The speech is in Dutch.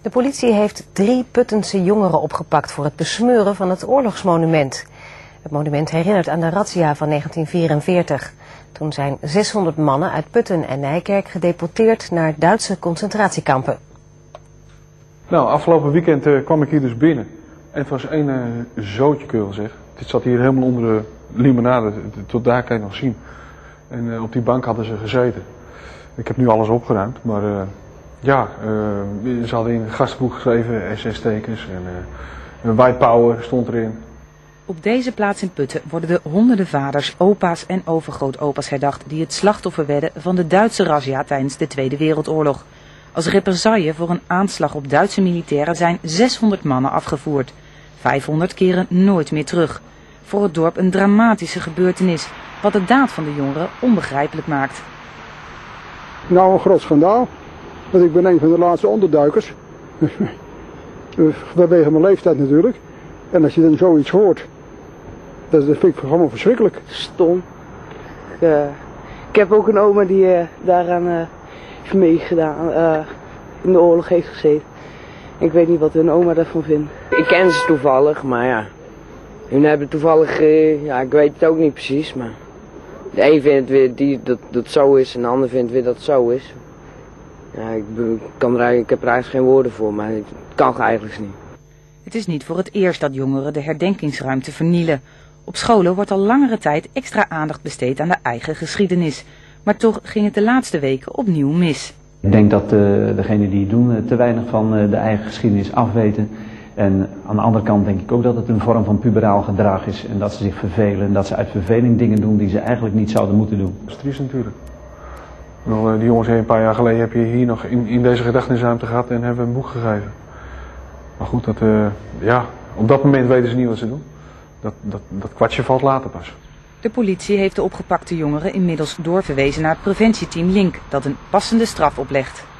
De politie heeft 3 Puttense jongeren opgepakt voor het besmeuren van het oorlogsmonument. Het monument herinnert aan de razzia van 1944. Toen zijn 600 mannen uit Putten en Nijkerk gedeporteerd naar Duitse concentratiekampen. Nou, afgelopen weekend kwam ik hier dus binnen. En het was één zootje keul, zeg. Dit zat hier helemaal onder de limonade, tot daar kan je nog zien. En op die bank hadden ze gezeten. Ik heb nu alles opgeruimd, maar ze hadden in het gastenboek geschreven SS-tekens en white power stond erin. Op deze plaats in Putten worden de honderden vaders, opa's en overgrootopa's herdacht die het slachtoffer werden van de Duitse razzia tijdens de Tweede Wereldoorlog. Als represaille voor een aanslag op Duitse militairen zijn 600 mannen afgevoerd. 500 keren nooit meer terug. Voor het dorp een dramatische gebeurtenis, wat de daad van de jongeren onbegrijpelijk maakt. Nou, een groot schandaal. Want ik ben een van de laatste onderduikers. Vanwege mijn leeftijd natuurlijk. En als je dan zoiets hoort, dat vind ik gewoon verschrikkelijk. Stom. Ik heb ook een oma die daaraan heeft meegedaan, in de oorlog heeft gezeten. Ik weet niet wat hun oma daarvan vindt. Ik ken ze toevallig, maar ja. Hun hebben toevallig, ik weet het ook niet precies, maar de een vindt weer dat het zo is en de ander vindt weer dat het zo is. Ja, ik heb er eigenlijk geen woorden voor, maar het kan eigenlijk niet. Het is niet voor het eerst dat jongeren de herdenkingsruimte vernielen. Op scholen wordt al langere tijd extra aandacht besteed aan de eigen geschiedenis. Maar toch ging het de laatste weken opnieuw mis. Ik denk dat degenen die het doen te weinig van de eigen geschiedenis afweten. En aan de andere kant denk ik ook dat het een vorm van puberaal gedrag is. En dat ze zich vervelen en dat ze uit verveling dingen doen die ze eigenlijk niet zouden moeten doen. Dat is triest natuurlijk. Die jongens, een paar jaar geleden heb je hier nog in deze gedachtenisruimte gehad en hebben een boek gegeven. Maar goed, op dat moment weten ze niet wat ze doen. Dat kwartje valt later pas. De politie heeft de opgepakte jongeren inmiddels doorverwezen naar het preventieteam Link, dat een passende straf oplegt.